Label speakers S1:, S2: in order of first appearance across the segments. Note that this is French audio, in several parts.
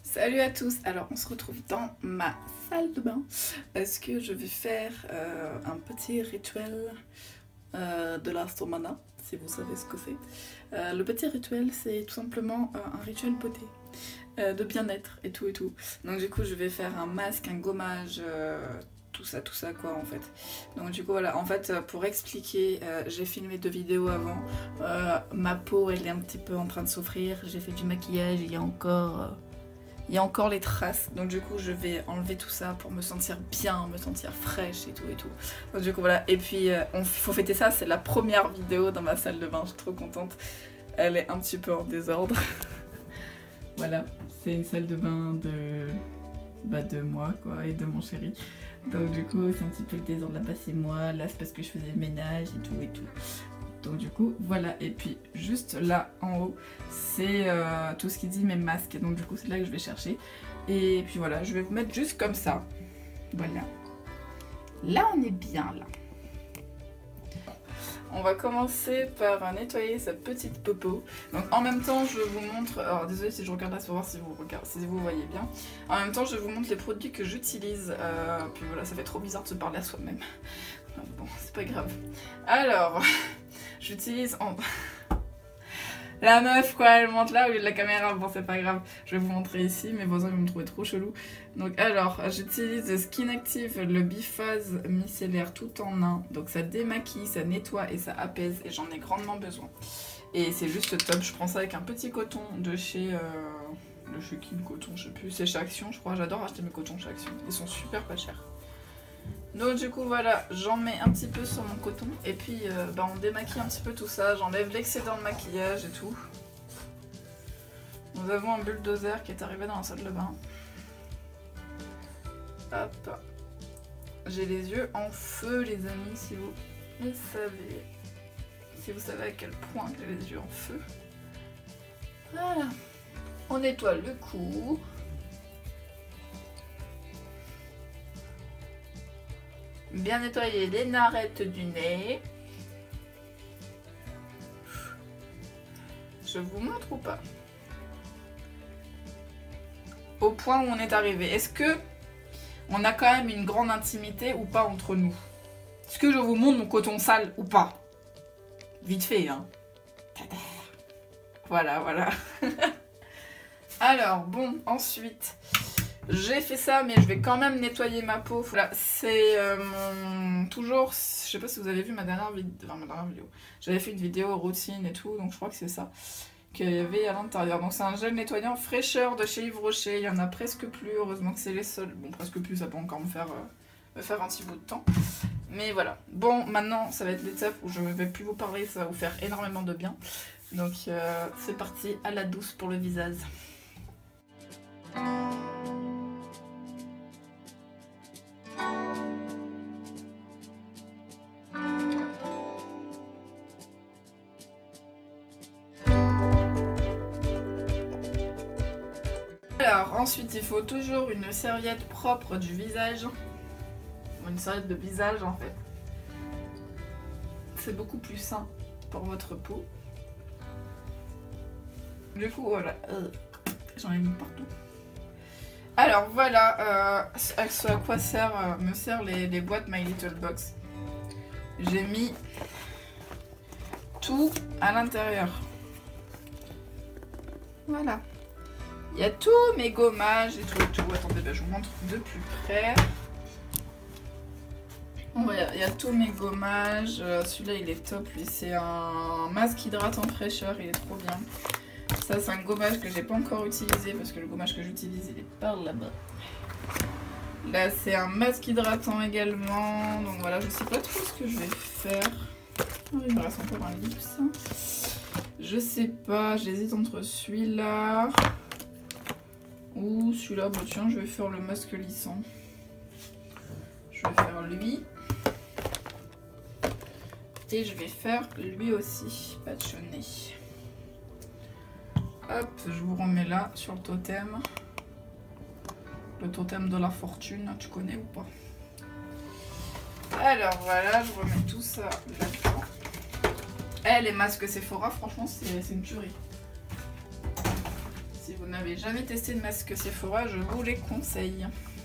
S1: Salut à tous, alors on se retrouve dans ma salle de bain parce que je vais faire un petit rituel de la Somana, si vous savez ce que c'est. Le petit rituel, c'est tout simplement un rituel beauté, de bien-être et tout. Donc du coup je vais faire un masque, un gommage, tout ça quoi en fait. Donc du coup voilà, en fait pour expliquer, j'ai filmé 2 vidéos avant, ma peau elle est un petit peu en train de souffrir, j'ai fait du maquillage, il y a encore les traces, donc du coup je vais enlever tout ça pour me sentir bien, me sentir fraîche et tout. Donc du coup voilà, et puis il faut fêter ça, c'est la première vidéo dans ma salle de bain, je suis trop contente. Elle est un petit peu en désordre. Voilà, c'est une salle de bain de moi quoi, et de mon chéri. Donc du coup c'est un petit peu le désordre, là-bas c'est moi, là c'est parce que je faisais le ménage et tout. Donc du coup voilà, et puis juste là en haut c'est tout ce qui dit mes masques, donc du coup c'est là que je vais chercher. Et puis voilà, je vais vous mettre juste comme ça. Voilà. Là on est bien là. On va commencer par nettoyer sa petite popo. Donc en même temps je vous montre, alors désolé si je regarde là pour voir si vous voyez bien. En même temps je vous montre les produits que j'utilise, puis voilà, ça fait trop bizarre de se parler à soi-même. Bon, c'est pas grave. Alors, j'utilise la meuf quoi, elle monte là au lieu de la caméra, bon c'est pas grave, je vais vous montrer ici, mes voisins vont me trouver trop chelou. Donc alors, j'utilise Skin Active, le biphase micellaire tout en un, donc ça démaquille, ça nettoie et ça apaise et j'en ai grandement besoin. Et c'est juste top, je prends ça avec un petit coton de chez qui le coton, je sais plus, c'est chez Action je crois, j'adore acheter mes cotons chez Action, ils sont super pas chers. Donc du coup voilà, j'en mets un petit peu sur mon coton et puis on démaquille un petit peu tout ça, j'enlève l'excédent de maquillage et tout. Nous avons un bulldozer qui est arrivé dans la salle de bain. Hop. J'ai les yeux en feu les amis, si vous le savez. Si vous savez à quel point j'ai les yeux en feu. Voilà. On nettoie le cou. Bien nettoyer les narrettes du nez. Je vous montre ou pas? Au point où on est arrivé. Est-ce que on a quand même une grande intimité ou pas entre nous? Est-ce que je vous montre mon coton sale ou pas? Vite fait, hein. Voilà. Alors, bon, ensuite... J'ai fait ça, mais je vais quand même nettoyer ma peau. Voilà, c'est toujours... Je sais pas si vous avez vu ma dernière vidéo. J'avais fait une vidéo routine et tout, donc je crois que c'est ça qu'il y avait à l'intérieur. Donc c'est un gel nettoyant fraîcheur de chez Yves Rocher. Il y en a presque plus, heureusement que c'est les seuls. Bon, presque plus, ça peut encore me faire un petit bout de temps. Mais voilà. Bon, maintenant, ça va être l'étape où je ne vais plus vous parler. Ça va vous faire énormément de bien. Donc c'est parti, à la douce pour le visage. Alors ensuite il faut toujours une serviette propre du visage, une serviette de visage en fait, c'est beaucoup plus sain pour votre peau. Du coup voilà, j'en ai mis partout. Alors voilà, à quoi me servent les boîtes My Little Box. J'ai mis tout à l'intérieur. Voilà. Il y a tous mes gommages et tout. Attendez, je vous montre de plus près. Voilà, il y a tous mes gommages. Celui-là, il est top. Lui, c'est un masque hydratant fraîcheur. Il est trop bien. Ça, c'est un gommage que j'ai pas encore utilisé parce que le gommage que j'utilise, il est par là-bas. Là, c'est un masque hydratant également. Donc voilà, je sais pas trop ce que je vais faire. Oh, il me reste encore un lips. Je sais pas, j'hésite entre celui-là... ou celui-là, bon tiens, je vais faire le masque lissant. Je vais faire lui. Et je vais faire lui aussi, patchonné. Hop, je vous remets là sur le totem. Le totem de la fortune, tu connais ou pas? Alors voilà, je remets tout ça là-dedans. Les masques Sephora, franchement, c'est une tuerie. Si vous n'avez jamais testé de masque Sephora, je vous les conseille.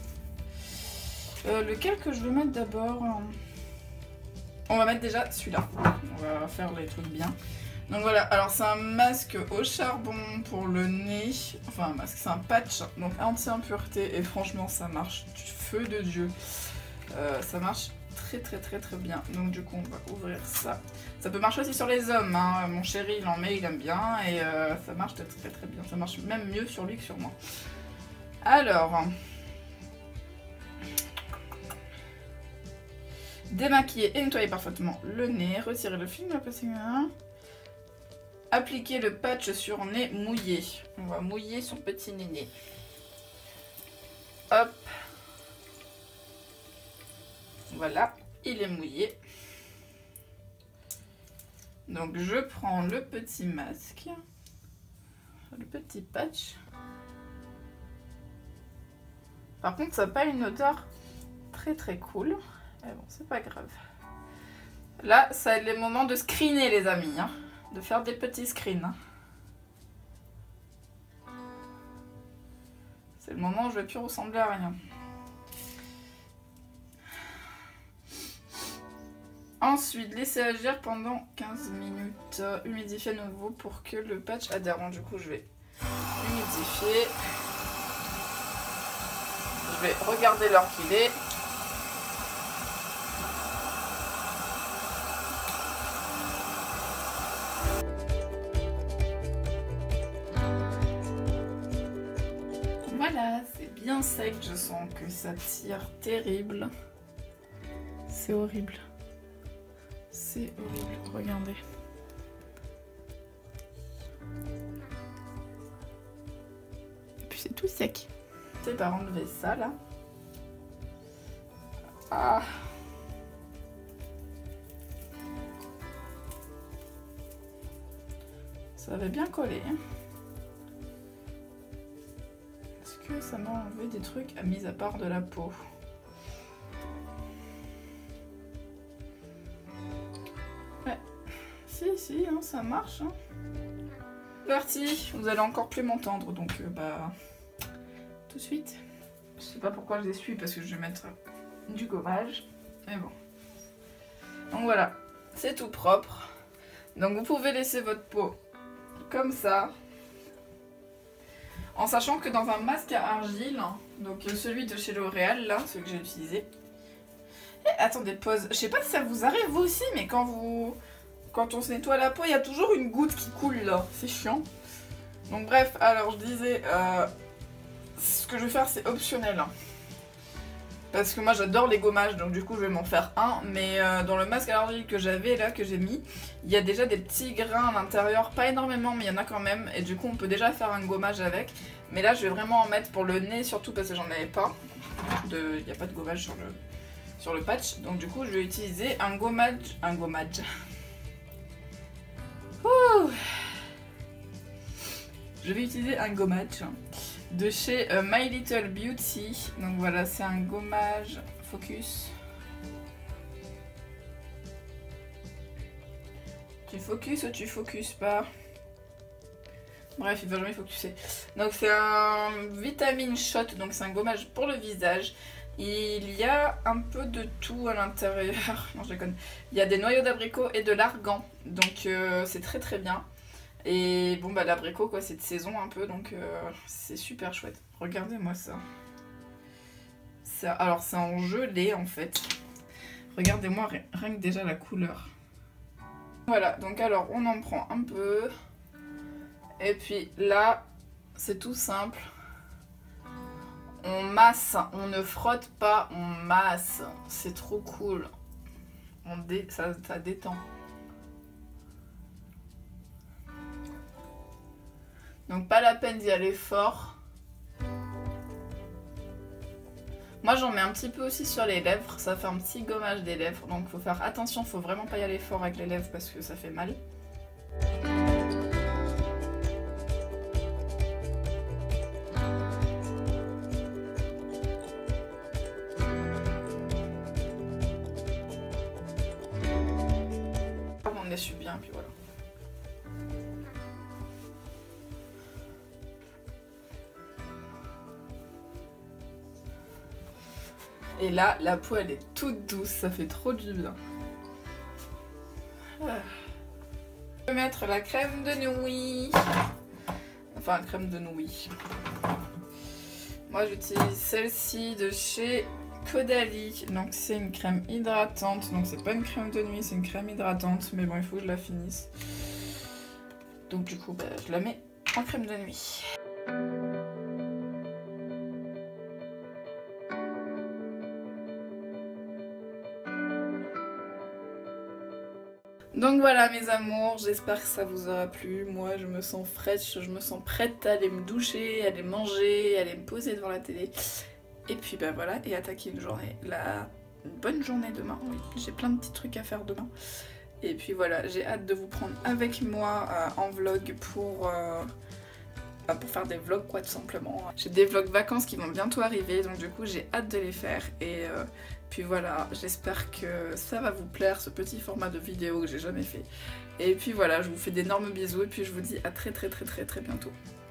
S1: Lequel que je veux mettre d'abord? On va mettre déjà celui-là. On va faire les trucs bien. Donc voilà, alors c'est un masque au charbon pour le nez. Enfin un masque, c'est un patch, donc anti-impureté. Et franchement ça marche du feu de Dieu. Ça marche très bien. Donc du coup on va ouvrir ça. Ça peut marcher aussi sur les hommes, hein. Mon chéri il en met, il aime bien. Et ça marche très bien. Ça marche même mieux sur lui que sur moi. Alors... démaquiller et nettoyer parfaitement le nez. Retirer le film de la plastique. Appliquer le patch sur nez mouillé. On va mouiller son petit néné. Hop. Voilà, il est mouillé. Donc je prends le petit masque. Le petit patch. Par contre, ça n'a pas une odeur très cool. Mais bon, c'est pas grave. Là, ça est le moment de screener, les amis. Hein. De faire des petits screens. C'est le moment où je vais plus ressembler à rien. Ensuite, laisser agir pendant 15 minutes. Humidifier à nouveau pour que le patch adhère. Du coup, je vais humidifier. Je vais regarder l'heure qu'il est. Voilà, c'est bien sec, je sens que ça tire terrible. C'est horrible. C'est horrible, regardez. Et puis c'est tout sec. C'est par enlever ça là. Ah. Ça avait bien collé. Que ça m'a enlevé des trucs à mise à part de la peau. Ouais, si, hein, ça marche. Hein. Parti, vous allez encore plus m'entendre, donc bah tout de suite. Je sais pas pourquoi je les suis parce que je vais mettre du gommage, mais bon. Donc voilà, c'est tout propre. Donc vous pouvez laisser votre peau comme ça. En sachant que dans un masque à argile, donc celui de chez L'Oréal, là, celui que j'ai utilisé. Et attendez, pause. Je sais pas si ça vous arrive vous aussi, mais quand on se nettoie la peau, il y a toujours une goutte qui coule là. C'est chiant. Donc bref, alors je disais, ce que je vais faire c'est optionnel. Parce que moi j'adore les gommages, donc du coup je vais m'en faire un. Mais dans le masque à l'argile que j'avais là, que j'ai mis, il y a déjà des petits grains à l'intérieur. Pas énormément, mais il y en a quand même. Et du coup on peut déjà faire un gommage avec. Mais là je vais vraiment en mettre pour le nez, surtout parce que j'en avais pas. Il n'y a pas de gommage sur le patch. Donc du coup je vais utiliser un gommage. Ouh. Je vais utiliser un gommage de chez My Little Beauty. Donc voilà, c'est un gommage focus. Tu focuses ou tu focuses pas? Bref, il va jamais focuser. Donc c'est un vitamine shot, donc c'est un gommage pour le visage. Il y a un peu de tout à l'intérieur. Non, je déconne. Il y a des noyaux d'abricot et de l'argan. Donc c'est très bien. Et bon bah l'abricot quoi, c'est de saison un peu, donc c'est super chouette. Regardez-moi ça. Alors c'est en gelée en fait. Regardez-moi rien que déjà la couleur. Voilà, donc alors on en prend un peu. Et puis là, c'est tout simple. On masse, on ne frotte pas, on masse. C'est trop cool. Ça détend. Donc pas la peine d'y aller fort. Moi j'en mets un petit peu aussi sur les lèvres, ça fait un petit gommage des lèvres. Donc faut faire attention, faut vraiment pas y aller fort avec les lèvres parce que ça fait mal. On essuie bien, puis voilà. Et là, la peau elle est toute douce, ça fait trop du bien. Je vais mettre la crème de nouilles. Enfin, crème de nouilles. Moi j'utilise celle-ci de chez Caudalie. Donc c'est une crème hydratante. Donc c'est pas une crème de nuit, c'est une crème hydratante. Mais bon, il faut que je la finisse. Donc du coup, bah, je la mets en crème de nuit. Donc voilà mes amours, j'espère que ça vous aura plu. Moi je me sens fraîche, je me sens prête à aller me doucher, à aller manger, à aller me poser devant la télé. Et puis bah voilà, et attaquer une journée, une bonne journée demain. Oui, j'ai plein de petits trucs à faire demain. Et puis voilà, j'ai hâte de vous prendre avec moi en vlog pour faire des vlogs quoi tout simplement. J'ai des vlogs vacances qui vont bientôt arriver, donc du coup j'ai hâte de les faire. Et puis voilà, j'espère que ça va vous plaire, ce petit format de vidéo que j'ai jamais fait. Et puis voilà, je vous fais d'énormes bisous et puis je vous dis à très bientôt.